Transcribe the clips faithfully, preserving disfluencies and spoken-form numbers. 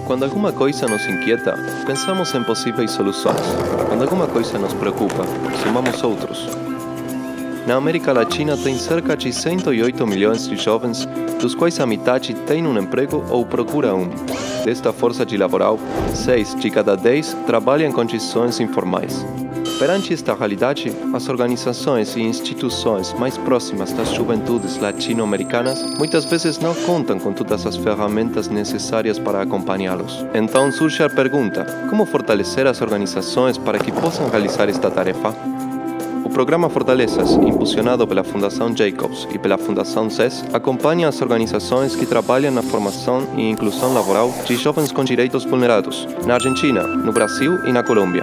Quando alguma coisa nos inquieta, pensamos em possíveis soluções. Quando alguma coisa nos preocupa, somamos outros. Na América Latina tem cerca de cento e oito milhões de jovens, dos quais a metade tem um emprego ou procura um. Desta força de laboral, seis de cada dez trabalham em condições informais. Perante esta realidade, as organizações e instituições mais próximas das juventudes latino-americanas muitas vezes não contam com todas as ferramentas necessárias para acompanhá-los. Então surge a pergunta: como fortalecer as organizações para que possam realizar esta tarefa? O programa Fortalezas, impulsionado pela Fundação Jacobs e pela Fundação C E S, acompanha as organizações que trabalham na formação e inclusão laboral de jovens com direitos vulnerados, na Argentina, no Brasil e na Colômbia.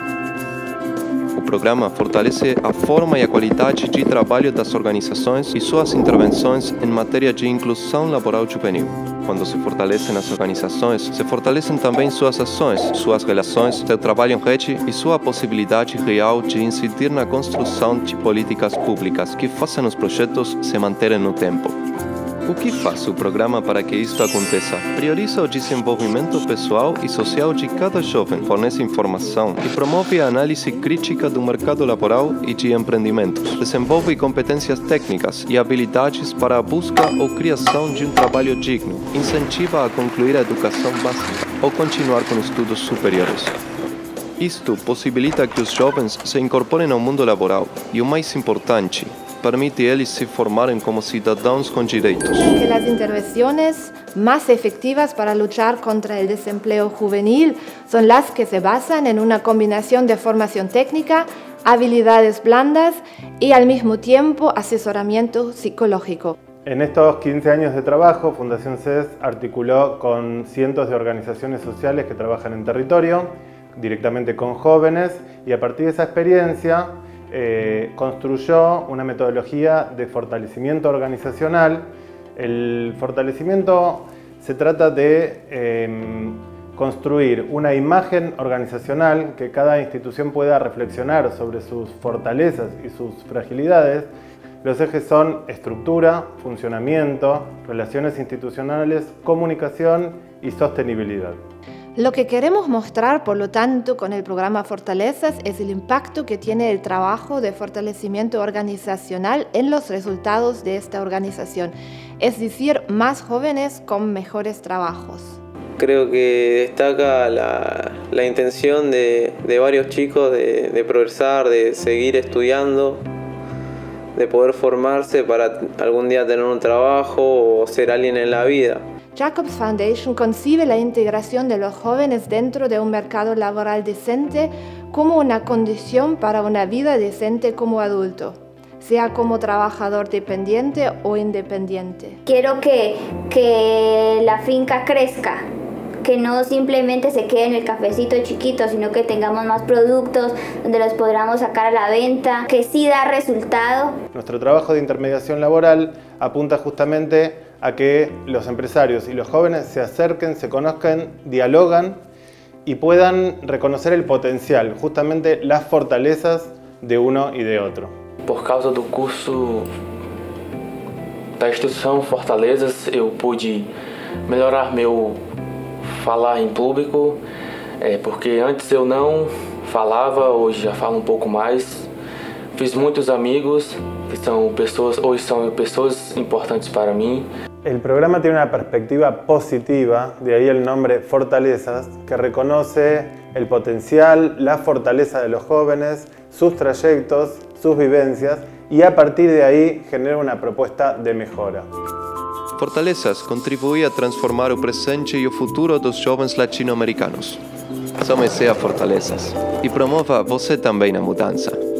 O programa fortalece a forma e a qualidade de trabalho das organizações e suas intervenções em matéria de inclusão laboral juvenil. Quando se fortalecem as organizações, se fortalecem também suas ações, suas relações, seu trabalho em rede e sua possibilidade real de incidir na construção de políticas públicas que façam os projetos se manterem no tempo. O que faz o programa para que isto aconteça? Prioriza o desenvolvimento pessoal e social de cada jovem, fornece informação e promove a análise crítica do mercado laboral e de empreendimentos. Desenvolve competências técnicas e habilidades para a busca ou criação de um trabalho digno. Incentiva a concluir a educação básica ou continuar com estudos superiores. Isto possibilita que os jovens se incorporem ao mundo laboral e, o mais importante, permite eles se formarem como cidadãos com direitos. Que las intervenciones más efectivas para luchar contra el desempleo juvenil son las que se basan en una combinación de formación técnica, habilidades blandas y al mismo tiempo asesoramiento psicológico. En estos quince años de trabajo, Fundación C E S articuló con cientos de organizaciones sociales que trabajan en territorio, directamente con jóvenes, y a partir de esa experiencia Eh, construyó una metodología de fortalecimiento organizacional. El fortalecimiento se trata de eh, construir una imagen organizacional que cada institución pueda reflexionar sobre sus fortalezas y sus fragilidades. Los ejes son estructura, funcionamiento, relaciones institucionales, comunicación y sostenibilidad. Lo que queremos mostrar, por lo tanto, con el programa Fortalezas es el impacto que tiene el trabajo de fortalecimiento organizacional en los resultados de esta organización, es decir, más jóvenes con mejores trabajos. Creo que destaca la, la intención de, de varios chicos de, de progresar, de seguir estudiando, de poder formarse para algún día tener un trabajo o ser alguien en la vida. Jacobs Foundation concibe la integración de los jóvenes dentro de un mercado laboral decente como una condición para una vida decente como adulto, sea como trabajador dependiente o independiente. Quiero que, que la finca crezca, que no simplemente se quede en el cafecito chiquito, sino que tengamos más productos donde los podamos sacar a la venta, que sí da resultado. Nuestro trabajo de intermediación laboral apunta justamente a que los empresarios y los jóvenes se acerquen, se conozcan, dialogan y puedan reconocer el potencial, justamente las fortalezas de uno y de otro. Por causa do curso da instituição Fortalezas, eu pude melhorar meu falar em público, é, porque antes eu não falava, hoje já falo um pouco mais. Fiz muitos amigos que são pessoas, hoje são pessoas importantes para mim. El programa tiene una perspectiva positiva, de ahí el nombre Fortalezas, que reconoce el potencial, la fortaleza de los jóvenes, sus trayectos, sus vivencias, y a partir de ahí genera una propuesta de mejora. Fortalezas contribui a transformar o presente e o futuro dos jovens latino-americanos. Some-se a Fortalezas e promova você também na mudança.